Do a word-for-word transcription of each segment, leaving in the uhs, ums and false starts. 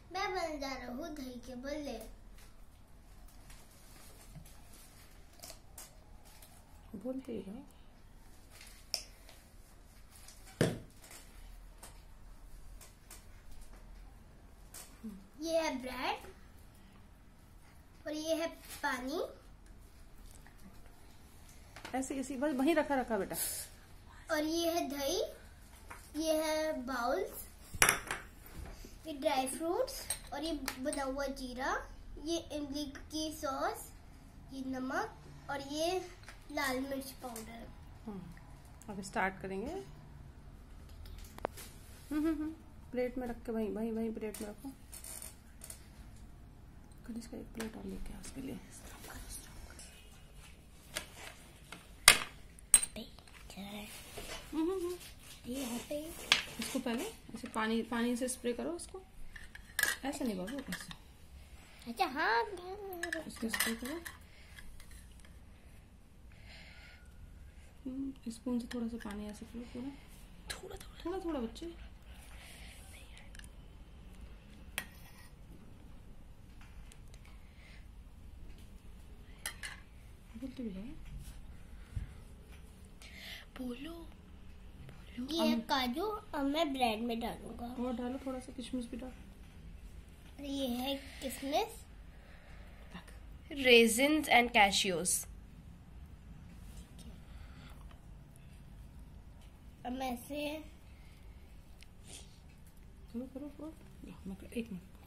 मैं बन जा रहा हूँ दही के बल्ले। बोलते हैं ये है ब्रेड और ये है पानी। ऐसे ऐसे बस वहीं रखा रखा बेटा। और ये है दही, ये है बाउल्स, ये ड्राई फ्रूट्स और ये बना हुआ जीरा, ये इमली की सॉस, ये नमक और ये लाल मिर्च पाउडर। अब स्टार्ट करेंगे। हम्म हम्म प्लेट में रख के वहीं वहीं वहीं प्लेट में रखो। कनिष्क का एक प्लेट और लेके आ उसके लिए। यहाँ पे इसको पहले ऐसे पानी पानी से स्प्रे करो इसको। ऐसा नहीं बाबू, कैसे? अच्छा हाँ, इसको स्प्रे करो। स्पून से थोड़ा सा पानी ऐसे करो पूरा। थोड़ा थोड़ा थोड़ा थोड़ा बच्चे। बोलते भी है। बोलो बोलो। ये है काजू, अब मैं ब्रेड में डालूंगा। और डालो थोड़ा सा किशमिश भी डालो। ये है किशमिश, raisins and cashews. अब मैं ऐसे करो करो करो। मैं कर, एक मिनट।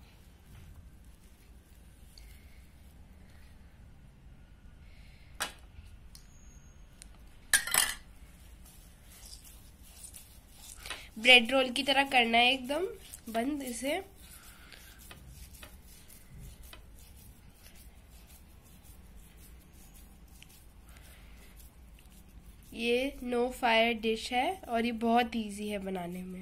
ब्रेड रोल की तरह करना है एकदम बंद इसे। ये नो फायर डिश है और ये बहुत इजी है बनाने में।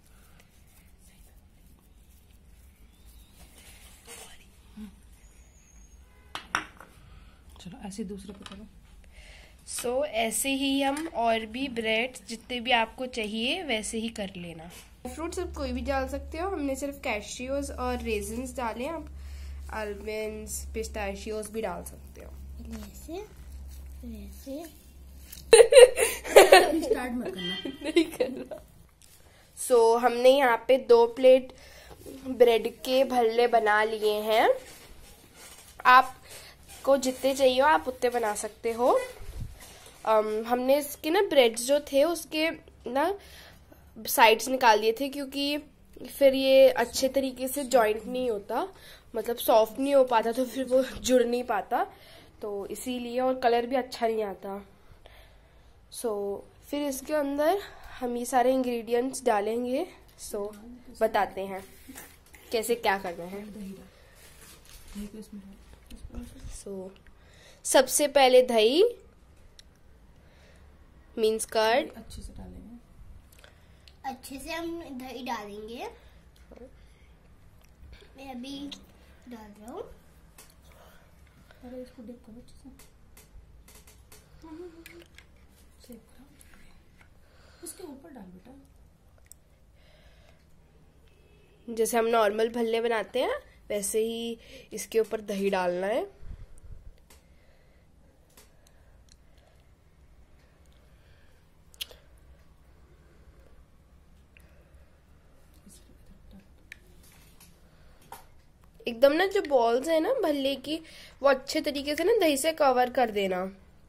चलो ऐसे दूसरे पे करो। सो so, ऐसे ही हम और भी ब्रेड जितने भी आपको चाहिए वैसे ही कर लेना। फ्रूट्स आप कोई भी डाल सकते हो, हमने सिर्फ कैशियोज और रेजिन्स डाले हैं। आप आलमंड्स पिस्ताशियोज भी डाल सकते हो। ऐसे ऐसे स्टार्ट मत करना। नहीं करना। सो so, हमने यहाँ पे दो प्लेट ब्रेड के भल्ले बना लिए हैं। आपको जितने चाहिए हो आप उतने बना सकते हो। um, हमने इसके ना ब्रेड्स जो थे उसके ना साइड्स निकाल दिए थे क्योंकि फिर ये अच्छे तरीके से जॉइंट नहीं होता, मतलब सॉफ्ट नहीं हो पाता, तो फिर वो जुड़ नहीं पाता, तो इसीलिए। और कलर भी अच्छा नहीं आता। सो so, फिर इसके अंदर हम ये सारे इंग्रेडिएंट्स डालेंगे। सो so, बताते हैं कैसे क्या करना है। सो so, सबसे पहले दही मीन्स कर्ड अच्छे से डालेंगे। अच्छे से हम दही डालेंगे। मैं अभी डाल रहा हूँ। अरे इसको डिप करो अच्छे से। उसके ऊपर डाल बेटा। जैसे हम नॉर्मल भल्ले बनाते हैं वैसे ही इसके ऊपर दही डालना है। एकदम ना जो बॉल्स है ना भल्ले की वो अच्छे तरीके से ना दही से कवर कर देना।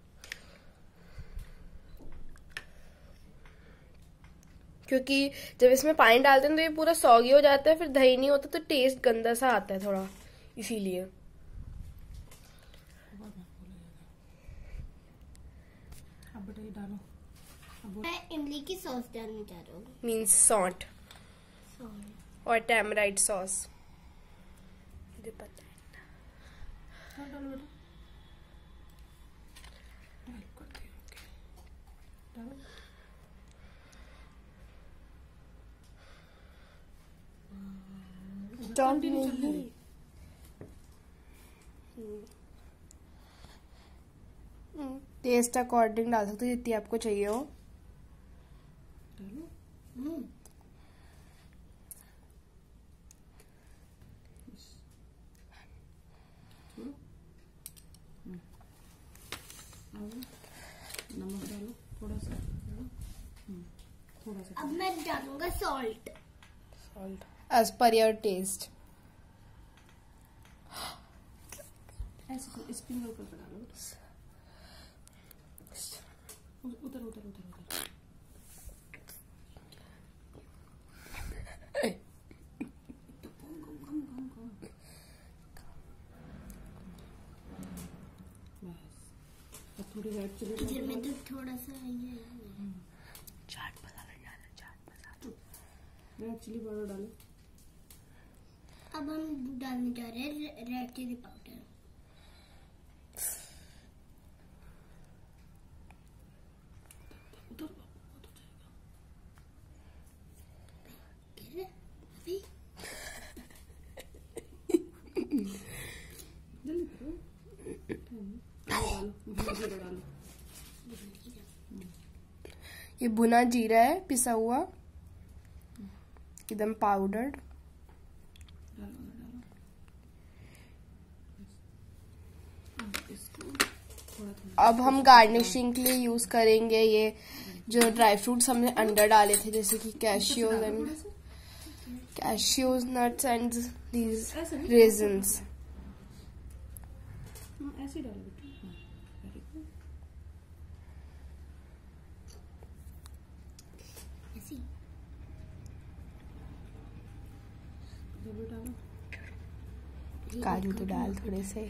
क्योंकि जब इसमें पानी डालते हैं तो ये पूरा सॉगी हो जाता है, फिर दही नहीं होता तो टेस्ट गंदा सा आता है थोड़ा, इसीलिए। अब बेटा ये डालो। मैं इमली की सॉस डालने जा रहा हूँ। मीन्स सॉल्ट और टैमराइड सॉस। मुझे पता है। हाँ डालो बेटा। हेल्प करती हूँ। डालो। डोंट नहीं। टेस्ट अकॉर्डिंग डाल सकते हो जितनी आपको चाहिए हो। डालो। अब मैं डालूंगा salt. Salt as per your taste. ऐसे स्प्रिंग ऊपर पर डालो। उधर उधर उधर उधर। थोड़ी रेड चिली इधर में तो थोड़ा सा ये चाट मसाला डालो, chaat masala. Red chilli powder डालो। अब हम डालने जा रहे हैं रेड चिली पाउडर। अभी ये भुना जीरा है, पिसा हुआ, एकदम पाउडर्ड। अब हम गार्निशिंग के लिए यूज करेंगे ये जो ड्राई फ्रूट्स हमने अंदर डाले थे, जैसे कि cashews and cashew nuts and these raisins. ऐसे डालो बेटा। Very good. ऐसी डालो। काजू तो डाल थोड़े से।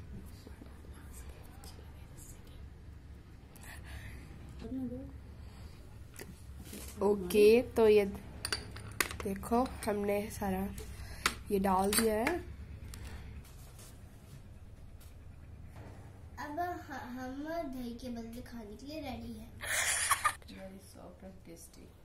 ओके okay, तो ये देखो हमने सारा ये डाल दिया है। अब हम दही के बदले खाने के लिए रेडी है। Very soft and tasty.